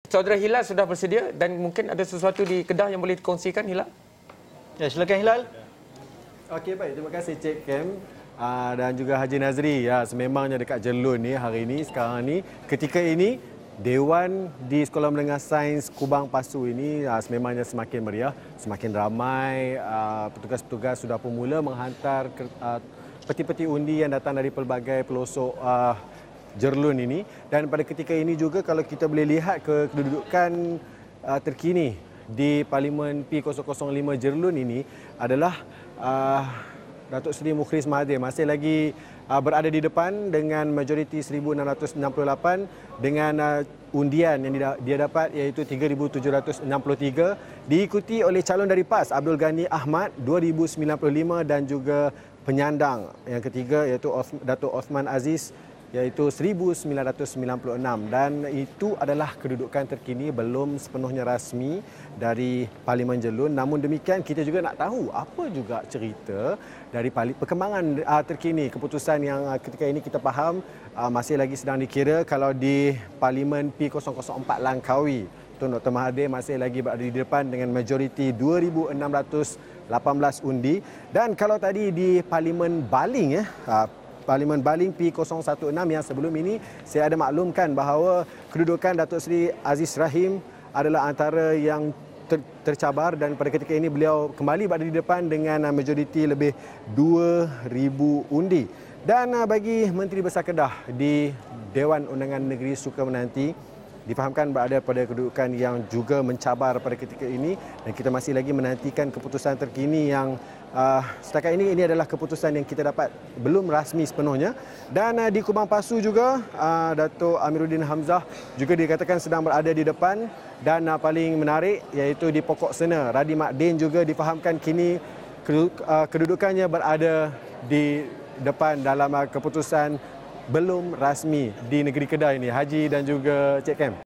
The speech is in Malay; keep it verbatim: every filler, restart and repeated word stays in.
saudara Hilal sudah bersedia dan mungkin ada sesuatu di Kedah yang boleh dikongsikan, Hilal? Ya, silakan Hilal. Okey, baik. Terima kasih Cik Kem. Uh, dan juga Haji Nazri. Ya, sememangnya dekat Jelun ni hari ini, sekarang ni, ketika ini, Dewan di Sekolah Menengah Sains Kubang Pasu ini uh, sememangnya semakin meriah, semakin ramai. Uh, petugas-petugas sudah pun mula menghantar uh, peti-peti undi yang datang dari pelbagai pelosok uh, Jerlun ini. Dan pada ketika ini juga kalau kita boleh lihat ke kedudukan uh, terkini di Parlimen P kosong kosong lima Jerlun ini adalah uh, Datuk Seri Mukhlis Mahathir masih lagi uh, berada di depan dengan majoriti seribu enam ratus enam puluh lapan dengan uh, undian yang dia, dia dapat iaitu tiga ribu tujuh ratus enam puluh tiga, diikuti oleh calon dari PAS Abdul Ghani Ahmad dua ribu sembilan puluh lima dan juga penyandang yang ketiga iaitu Datuk Osman Aziz iaitu seribu sembilan ratus sembilan puluh enam, dan itu adalah kedudukan terkini belum sepenuhnya rasmi dari Parlimen Jelun. Namun demikian kita juga nak tahu apa juga cerita dari perkembangan uh, terkini keputusan yang uh, ketika ini kita faham uh, masih lagi sedang dikira. Kalau di Parlimen P kosong kosong empat Langkawi, Tun Doktor Mahathir masih lagi berada di depan dengan majoriti dua ribu enam ratus lapan belas undi. Dan kalau tadi di Parlimen Baling ya, uh, Parlimen Baling P kosong satu enam yang sebelum ini saya ada maklumkan bahawa kedudukan Datuk Seri Aziz Rahim adalah antara yang ter tercabar, dan pada ketika ini beliau kembali berada di depan dengan majoriti lebih dua ribu undi. Dan bagi Menteri Besar Kedah di Dewan Undangan Negeri Suka-Menanti difahamkan berada pada kedudukan yang juga mencabar pada ketika ini, dan kita masih lagi menantikan keputusan terkini yang Uh, setakat ini ini adalah keputusan yang kita dapat belum rasmi sepenuhnya. Dan uh, di Kubang Pasu juga uh, Datuk Amiruddin Hamzah juga dikatakan sedang berada di depan, dan uh, paling menarik iaitu di Pokok Sena Radhi Mak Din juga difahamkan kini kedudukannya berada di depan dalam uh, keputusan belum rasmi di negeri Kedah ini. Haji dan juga Cik Kem.